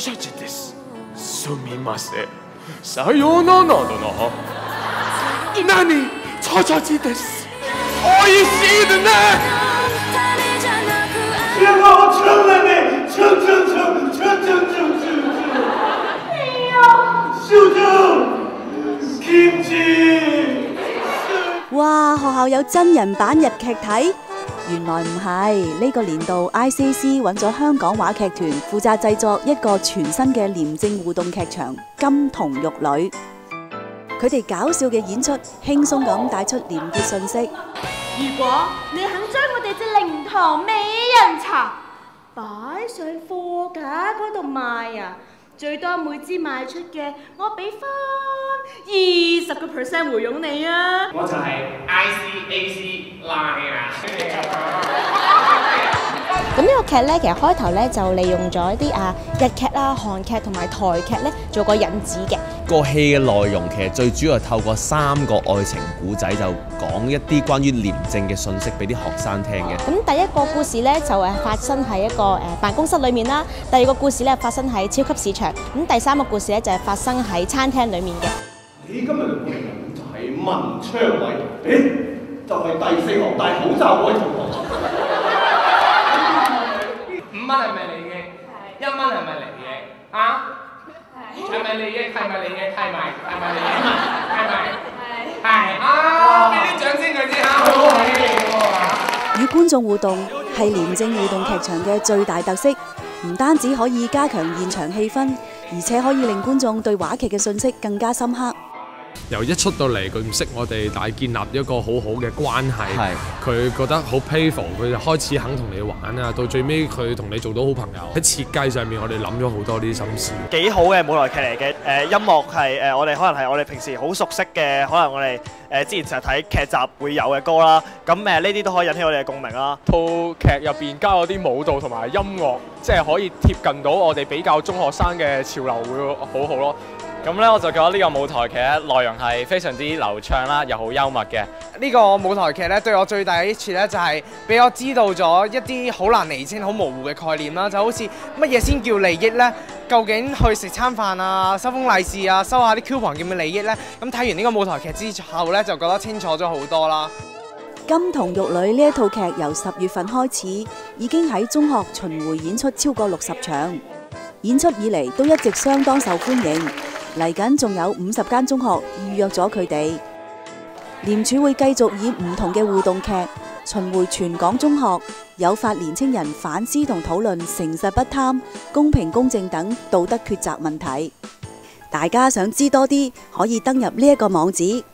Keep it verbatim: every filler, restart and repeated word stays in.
謝です。すみません。さようならだな。何？謝謝です。おいしい的呢。 天好撑了没？撑撑撑撑撑撑撑撑。哎呀，秀珍，kimchi。 哇！學校有真人版日劇睇？原來唔係，呢個年度 I C A C 揾咗香港話劇團負責製作一個全新嘅廉政互動劇場《金童玉女》。佢哋搞笑嘅演出，輕鬆咁帶出廉潔訊息。 如果你肯將我哋隻靈堂美人茶擺上貨架嗰度賣啊，最多每支賣出嘅，我俾翻二十個 percent 回傭你啊！ 我就係 I C A C 拉啊！ 咁呢個劇咧，其實開頭咧就利用咗一啲啊日劇啦、韓劇同埋台劇咧做個引子嘅。 個戲嘅內容其實最主要係透過三個愛情故仔，就講一啲關於廉政嘅信息俾啲學生聽嘅。 咁第一個故事咧就係發生喺一個誒辦公室裏面啦，第二個故事咧發生喺超級市場，咁第三個故事咧就係發生喺餐廳裏面嘅。 你今日嘅貴人就係文昌位，誒就係第四行戴口罩嗰位同學。 五蚊係咪你嘅？一蚊係咪你嘅？啊？係咪你嘅？係咪你嘅？係咪？係咪你嘅？係咪？係啊！俾啲掌聲佢先啊！好好與觀眾互動係廉政互動劇場嘅最大特色，唔單止可以加強現場氣氛，而且可以令觀眾對話劇嘅信息更加深刻。 由一出到嚟佢唔識我哋，但係建立一個好好嘅關係，佢覺得好 playful， 佢就開始肯同你玩啊，到最尾佢同你做到好朋友。喺設計上面，我哋諗咗好多啲心思。 幾好嘅舞台劇嚟嘅，誒音樂係誒我哋可能係我哋平時好熟悉嘅，可能我哋誒之前成日睇劇集會有嘅歌啦，咁誒呢啲都可以引起我哋嘅共鳴啦。 套劇入邊加咗啲舞蹈同埋音樂，即係可以貼近到我哋比較中學生嘅潮流，會好好咯。 咁咧我就覺得呢個舞台劇咧內容係非常之流暢啦，又好幽默嘅。 呢個舞台劇咧對我最大嘅益處咧就係俾我知道咗一啲好難釐清、好模糊嘅概念啦，就好似乜嘢先叫利益呢？究竟去食餐飯啊、收封利是啊、收下啲 coupon 叫咩利益呢？咁睇完呢個舞台劇之後咧，就覺得清楚咗好多啦。 《金童玉女》呢一套劇由十月份開始，已經喺中學巡迴演出超過六十場，演出以嚟都一直相當受歡迎。嚟緊仲有五十間中學預約咗佢哋，廉署會繼續以唔同嘅互動劇巡迴全港中學，誘發年青人反思同討論誠實不貪、公平公正等道德抉擇問題。大家想知多啲，可以登入呢一個網址